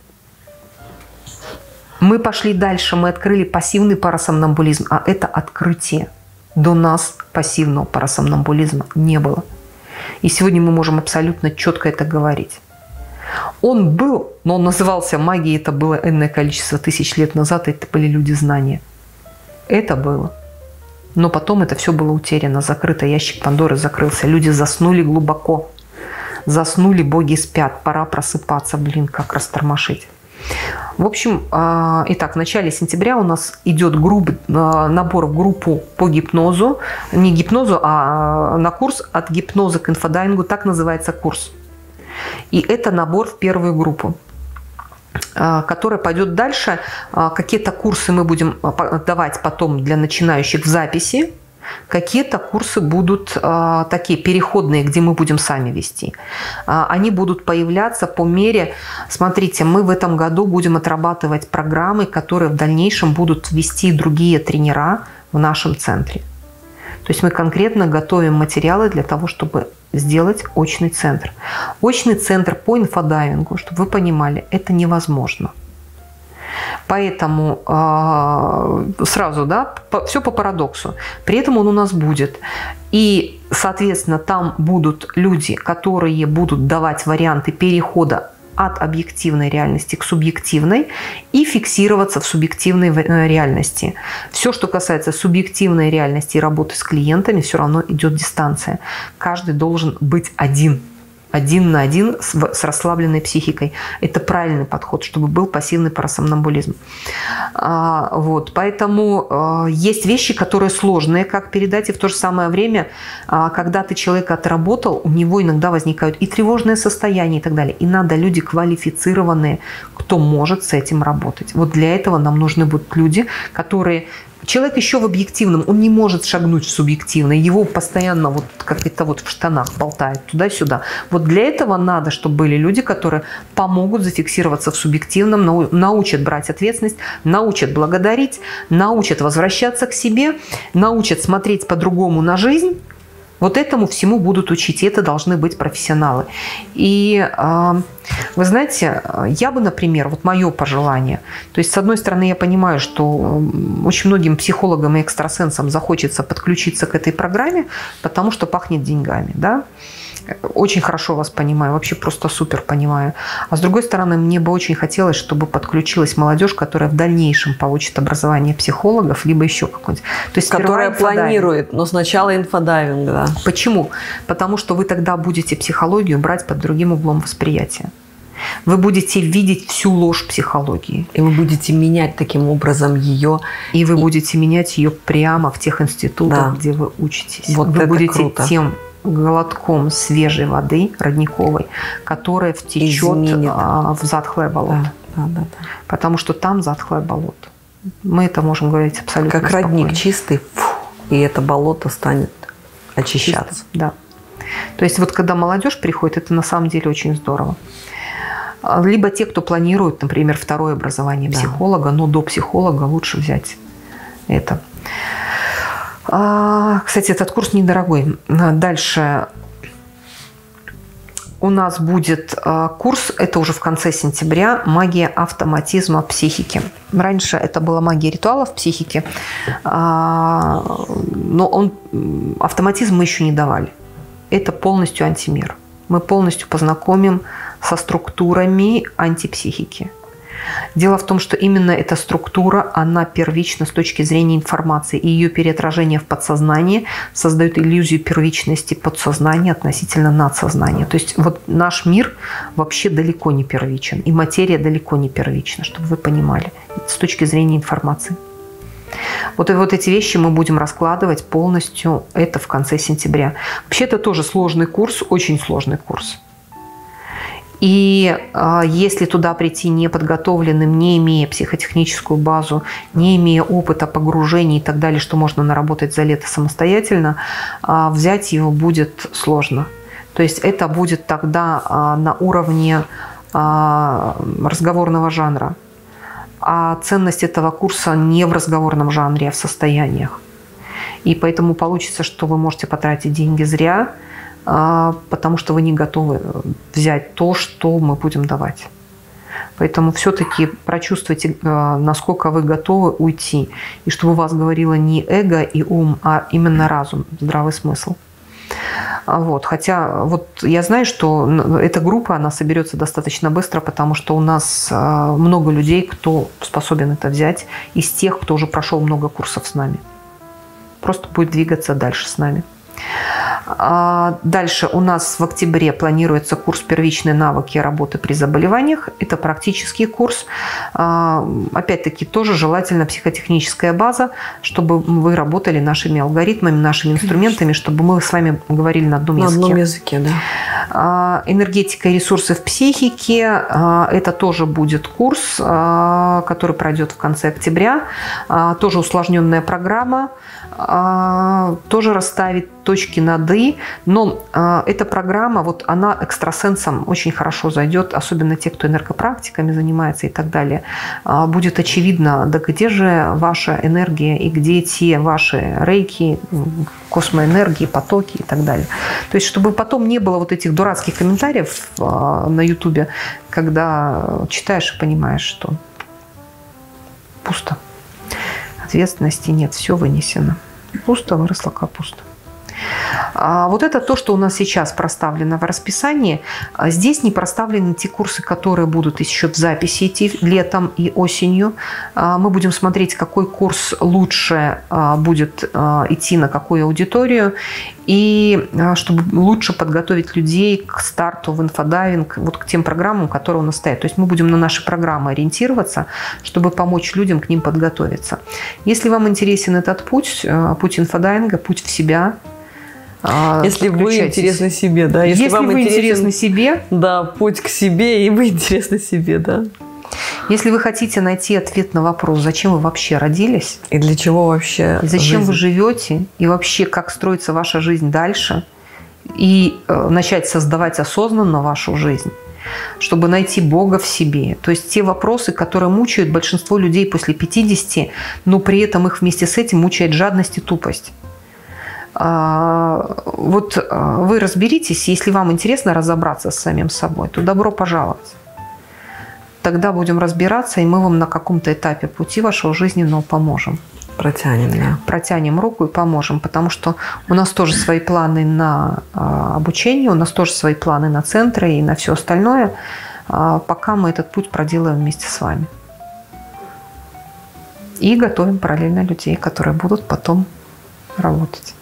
Мы пошли дальше, мы открыли пассивный парасомнамбулизм, а это открытие. До нас пассивного парасомнамбулизма не было. И сегодня мы можем абсолютно четко это говорить. Он был, но он назывался магией, это было энное количество тысяч лет назад, это были люди знания. Это было. Но потом это все было утеряно, закрыто, ящик Пандоры закрылся. Люди заснули глубоко. Заснули, боги спят, пора просыпаться, блин, как растормошить. В общем, итак, в начале сентября у нас идет набор в группу по гипнозу. Не гипнозу, а на курс «От гипноза к инфодайвингу». Так называется курс. И это набор в первую группу, которая пойдет дальше. Какие-то курсы мы будем давать потом для начинающих в записи. Какие-то курсы будут такие переходные, где мы будем сами вести. Они будут появляться по мере... Смотрите, мы в этом году будем отрабатывать программы, которые в дальнейшем будут вести другие тренера в нашем центре. То есть мы конкретно готовим материалы для того, чтобы сделать очный центр. Очный центр по инфодайвингу, чтобы вы понимали, это невозможно. Поэтому сразу, да, все по парадоксу. При этом он у нас будет. И, соответственно, там будут люди, которые будут давать варианты перехода от объективной реальности к субъективной и фиксироваться в субъективной реальности. Все, что касается субъективной реальности и работы с клиентами, все равно идет дистанция. Каждый должен быть один. один на один с расслабленной психикой. Это правильный подход, чтобы был пассивный парасомнамбулизм. Вот. Поэтому есть вещи, которые сложные, как передать, и в то же самое время, когда ты человека отработал, у него иногда возникают и тревожные состояния и так далее. И надо люди квалифицированные, кто может с этим работать. Вот для этого нам нужны будут люди, которые... Человек еще в объективном, он не может шагнуть в субъективное, его постоянно вот как-то вот в штанах болтает туда-сюда. Вот для этого надо, чтобы были люди, которые помогут зафиксироваться в субъективном, научат брать ответственность, научат благодарить, научат возвращаться к себе, научат смотреть по-другому на жизнь. Вот этому всему будут учить, и это должны быть профессионалы. И вы знаете, я бы, например, вот мое пожелание, то есть, с одной стороны, я понимаю, что очень многим психологам и экстрасенсам захочется подключиться к этой программе, потому что пахнет деньгами, да? Очень хорошо вас понимаю, вообще просто супер понимаю. А с другой стороны, мне бы очень хотелось, чтобы подключилась молодежь, которая в дальнейшем получит образование психологов, либо еще какое-нибудь. То есть которая планирует, но сначала инфодайвинг, да. Почему? Потому что вы тогда будете психологию брать под другим углом восприятия. Вы будете видеть всю ложь психологии. И вы будете менять таким образом ее. И вы будете менять ее прямо в тех институтах, да, где вы учитесь. Вот вы будете круто. Тем глотком свежей воды родниковой, которая втечет в затхлое болото. Да. Потому что там затхлое болото. Мы это можем говорить абсолютно как спокойно. Родник чистый, и это болото станет очищаться. Чисто, да. То есть вот когда молодежь приходит, это на самом деле очень здорово. Либо те, кто планирует, например, второе образование психолога, но до психолога лучше взять это. Кстати, этот курс недорогой. Дальше у нас будет курс, это уже в конце сентября, «Магия автоматизма психики». Раньше это была магия ритуалов психики, но автоматизм мы еще не давали. Это полностью антимир. Мы полностью познакомим со структурами антипсихики. Дело в том, что именно эта структура, она первична с точки зрения информации, и ее переотражение в подсознании создает иллюзию первичности подсознания относительно надсознания. То есть вот наш мир вообще далеко не первичен, и материя далеко не первична, чтобы вы понимали, с точки зрения информации. Вот эти вещи мы будем раскладывать полностью, это в конце сентября. Вообще это тоже сложный курс, очень сложный курс. И если туда прийти неподготовленным, не имея психотехническую базу, не имея опыта погружений и так далее, что можно наработать за лето самостоятельно, взять его будет сложно. То есть это будет тогда на уровне разговорного жанра. А ценность этого курса не в разговорном жанре, а в состояниях. И поэтому получится, что вы можете потратить деньги зря, потому что вы не готовы взять то, что мы будем давать. Поэтому все-таки прочувствуйте, насколько вы готовы уйти. И чтобы у вас говорило не эго и ум, а именно разум, здравый смысл. Вот. Хотя вот я знаю, что эта группа, она соберется достаточно быстро, потому что у нас много людей, кто способен это взять, из тех, кто уже прошел много курсов с нами. Просто будет двигаться дальше с нами. Дальше у нас в октябре планируется курс «Первичные навыки работы при заболеваниях». Это практический курс. Опять-таки тоже желательно психотехническая база, чтобы вы работали нашими алгоритмами, нашими инструментами, чтобы мы с вами говорили на одном языке. На одном языке, да. Энергетика и ресурсы в психике. Это тоже будет курс, который пройдет в конце октября. Тоже усложненная программа. Тоже расставить точки над «и». Но эта программа, вот она экстрасенсам очень хорошо зайдет, особенно те, кто энергопрактиками занимается и так далее. Будет очевидно, да где же ваша энергия и где те ваши рейки, космоэнергии, потоки и так далее. То есть, чтобы потом не было вот этих дурацких комментариев на Ютубе, когда читаешь и понимаешь, что пусто. Ответственности нет, все вынесено. Пусто, выросла капуста. Вот это то, что у нас сейчас проставлено в расписании. Здесь не проставлены те курсы, которые будут еще в записи идти летом и осенью. Мы будем смотреть, какой курс лучше будет идти на какую аудиторию. И чтобы лучше подготовить людей к старту в инфодайвинг, вот к тем программам, которые у нас стоят. То есть мы будем на наши программы ориентироваться, чтобы помочь людям к ним подготовиться. Если вам интересен этот путь, путь инфодайвинга, путь в себя, если вы интересны себе, да. Если вам вы интересны себе. Да, путь к себе, и вы интересны себе, да. Если вы хотите найти ответ на вопрос, зачем вы вообще родились, и для чего вообще, и зачем вы живете, и вообще как строится ваша жизнь дальше, и начать создавать осознанно вашу жизнь, чтобы найти Бога в себе. То есть те вопросы, которые мучают большинство людей после 50, но при этом их вместе с этим мучает жадность и тупость. Вот вы разберитесь, если вам интересно разобраться с самим собой, то добро пожаловать. Тогда будем разбираться, и мы вам на каком-то этапе пути вашего жизненного поможем. Протянем, да. Протянем руку и поможем, потому что у нас тоже свои планы на обучение, у нас тоже свои планы на центры и на все остальное, пока мы этот путь проделаем вместе с вами. И готовим параллельно людей, которые будут потом работать.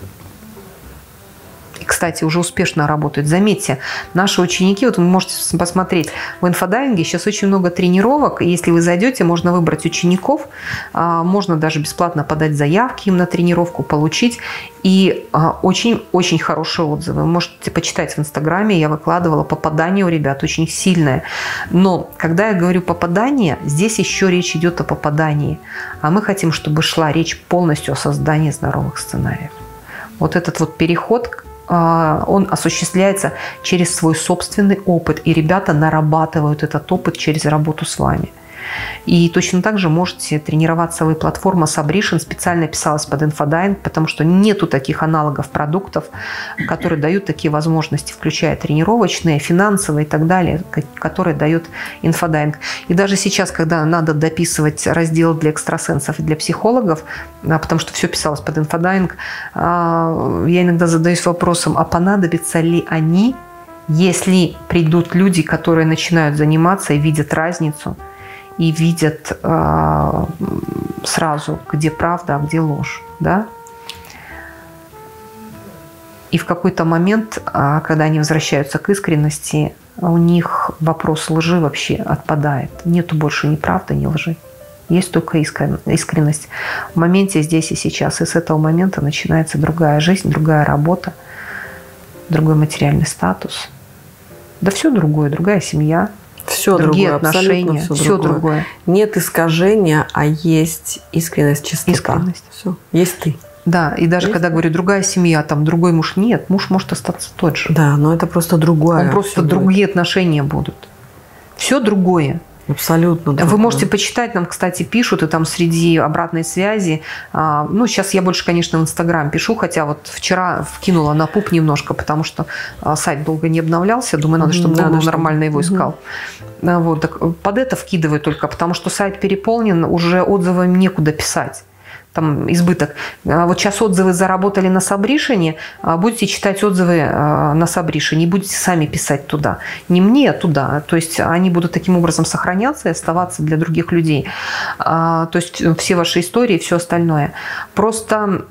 Кстати, уже успешно работают. Заметьте, наши ученики, вот вы можете посмотреть, в инфодайвинге сейчас очень много тренировок, и если вы зайдете, можно выбрать учеников, можно даже бесплатно подать заявки им на тренировку, получить, и очень-очень хорошие отзывы. Вы можете почитать в Инстаграме, я выкладывала, попадание у ребят очень сильное. Но когда я говорю попадание, здесь еще речь идет о попадании, а мы хотим, чтобы шла речь полностью о создании здоровых сценариев. Вот этот вот переход, он осуществляется через свой собственный опыт, и ребята нарабатывают этот опыт через работу с вами. И точно так же можете тренироваться вы. Платформа Sabrition специально писалась под инфодайвинг, потому что нету таких аналогов продуктов, которые дают такие возможности, включая тренировочные, финансовые и так далее, которые дает инфодайвинг. И даже сейчас, когда надо дописывать раздел для экстрасенсов и для психологов, потому что все писалось под инфодайвинг, я иногда задаюсь вопросом, а понадобятся ли они, если придут люди, которые начинают заниматься и видят разницу, и видят сразу, где правда, а где ложь. Да? И в какой-то момент, когда они возвращаются к искренности, у них вопрос лжи вообще отпадает. Нету больше ни правды, ни лжи. Есть только искренность в моменте здесь и сейчас. И с этого момента начинается другая жизнь, другая работа, другой материальный статус. Да все другое, другая семья. Все другие другое, отношения, все другое. Нет искажения, а есть искренность, чистота. Искренность. Все. Есть ты. Да, и даже когда говорю другая семья, там другой муж, нет, муж может остаться тот же. Да, но это просто другое. Он просто другие отношения будут. Все другое. Абсолютно. Вы можете почитать, нам, кстати, пишут, и там среди обратной связи, ну, сейчас я больше, конечно, в Инстаграм пишу, хотя вот вчера вкинула на пуп немножко, потому что сайт долго не обновлялся, думаю, надо, чтобы Google нормально его искал. Вот, так под это вкидываю только, потому что сайт переполнен, уже отзывами некуда писать. Там избыток. Вот сейчас отзывы заработали на Sabrition, будете читать отзывы на Sabrition и будете сами писать туда. Не мне, а туда. То есть они будут таким образом сохраняться и оставаться для других людей. То есть все ваши истории, все остальное. Просто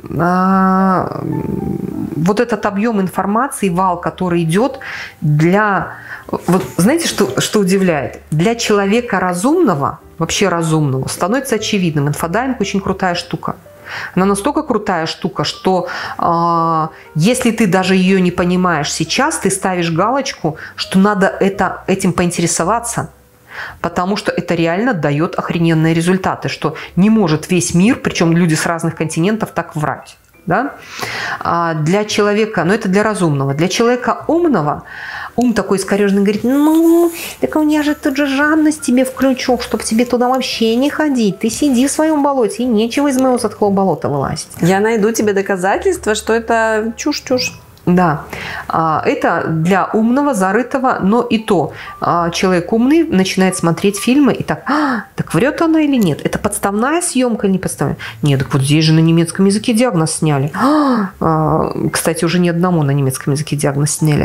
вот этот объем информации, вал, который идет для... Вот знаете, что удивляет? Для человека разумного, вообще разумного, становится очевидным. Инфодайвинг очень крутая штука. Она настолько крутая штука, что если ты даже ее не понимаешь сейчас, ты ставишь галочку, что надо этим поинтересоваться, потому что это реально дает охрененные результаты, что не может весь мир, причем люди с разных континентов, так врать. Да? Для человека, но это для разумного, для человека умного, ум такой искореженный, говорит, ну, так у меня же тут же жадность тебе включу, чтобы тебе туда вообще не ходить. Ты сиди в своем болоте, и нечего из моего затхлого болота вылазить. Я найду тебе доказательства, что это чушь-чушь. Да, это для умного, зарытого, но и то человек умный начинает смотреть фильмы и так, так врет она или нет? Это подставная съемка или не подставная? Нет, так вот здесь же на немецком языке диагноз сняли. Кстати, уже не одному на немецком языке диагноз сняли.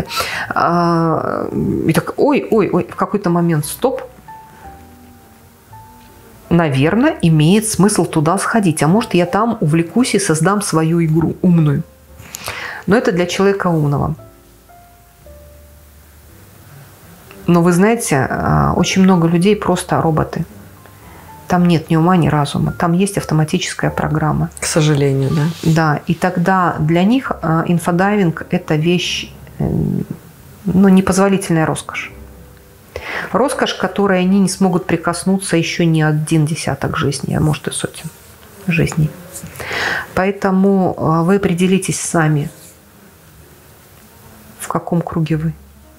И так, ой, в какой-то момент стоп. Наверное, имеет смысл туда сходить. А может, я там увлекусь и создам свою игру умную. Но это для человека умного. Но вы знаете, очень много людей просто роботы. Там нет ни ума, ни разума. Там есть автоматическая программа. К сожалению, да. Да, и тогда для них инфодайвинг – это вещь, непозволительная роскошь. Роскошь, к которой они не смогут прикоснуться еще не 1 десяток жизней, а может и сотен жизней. Поэтому вы определитесь сами, в каком круге вы.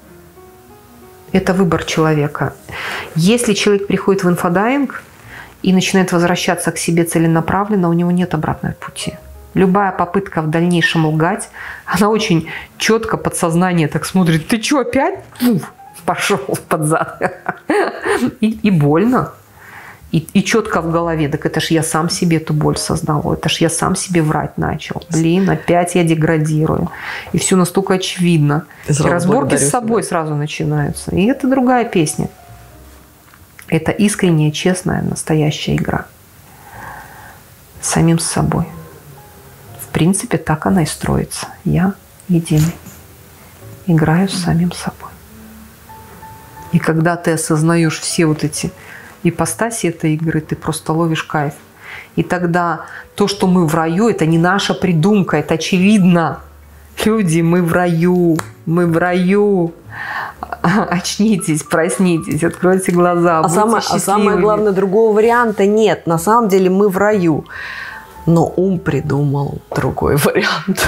Это выбор человека. Если человек приходит в инфодайвинг и начинает возвращаться к себе целенаправленно, у него нет обратного пути. Любая попытка в дальнейшем лгать, она очень четко подсознание так смотрит. Ты что, опять? Пошел под зад. И больно. И четко в голове. Так это ж я сам себе эту боль создал. Это ж я сам себе врать начал. Блин, опять я деградирую. И все настолько очевидно. И разборки с собой сразу начинаются. И это другая песня. Это искренняя, честная, настоящая игра. С самим собой. В принципе, так она и строится. Я единый. Играю с самим собой. И когда ты осознаешь все вот эти ипостаси этой игры, ты просто ловишь кайф. И тогда то, что мы в раю, это не наша придумка, это очевидно. Люди, мы в раю, мы в раю. Очнитесь, проснитесь, откройте глаза, будьте счастливыми. Самое главное, другого варианта нет. На самом деле мы в раю. Но ум придумал другой вариант.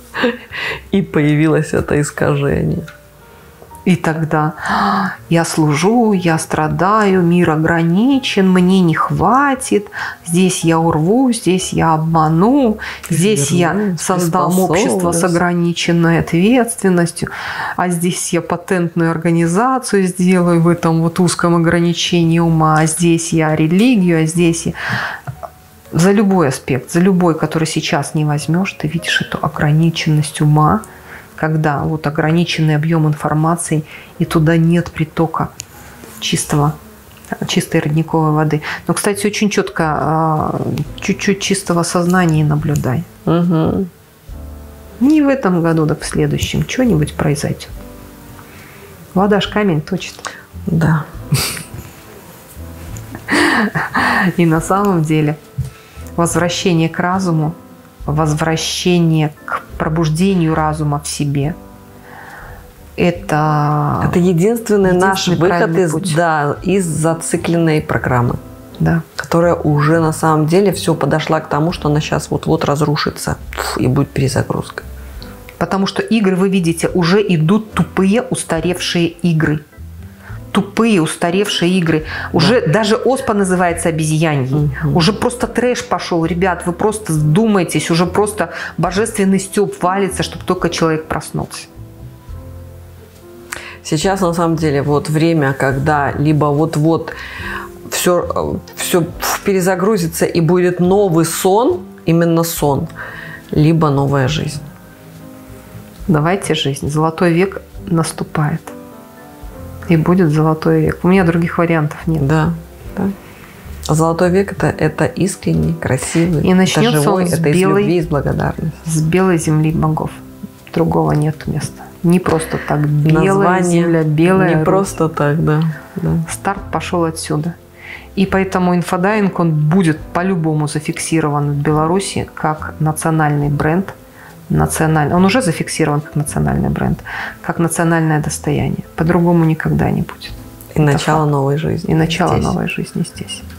И появилось это искажение. И тогда я служу, я страдаю, мир ограничен, мне не хватит, здесь я урву, здесь я обману, здесь я создам общество с ограниченной ответственностью, а здесь я патентную организацию сделаю в этом вот узком ограничении ума, а здесь я религию, а здесь я... За любой аспект, за любой, который сейчас не возьмешь, ты видишь эту ограниченность ума, когда вот ограниченный объем информации, и туда нет притока чистой родниковой воды. Но, кстати, очень четко, чуть-чуть чистого сознания наблюдай. Угу. Не в этом году, да в следующем. Что-нибудь произойдет. Вода ж камень точит. Да. И на самом деле возвращение к разуму, возвращение к пробуждению разума в себе. Это единственный наш выход из зацикленной программы. Да. Которая уже на самом деле все подошла к тому, что она сейчас вот-вот разрушится и будет перезагрузка. Потому что игры, вы видите, уже идут тупые, устаревшие игры. Тупые, устаревшие игры. Уже даже оспа называется обезьяньей. Уже просто трэш пошел. Ребят, вы просто вдумайтесь. Уже просто божественный стёб валится, чтобы только человек проснулся. Сейчас на самом деле вот время, когда либо вот-вот все перезагрузится и будет новый сон, именно сон, либо новая жизнь. Давайте жизнь. Золотой век наступает. И будет золотой век. У меня других вариантов нет. Да, да. А золотой век это искренний, красивый, и начнется это живой, он это из любви и с благодарностью. С белой земли богов. Другого нет места. Не просто так. Белая название, земля, белая не Русь. просто так, да. Старт пошел отсюда. И поэтому инфодайвинг, он будет по-любому зафиксирован в Беларуси как национальный бренд. Он уже зафиксирован как национальный бренд, как национальное достояние. По-другому никогда не будет. И начало новой жизни. И начало новой жизни здесь.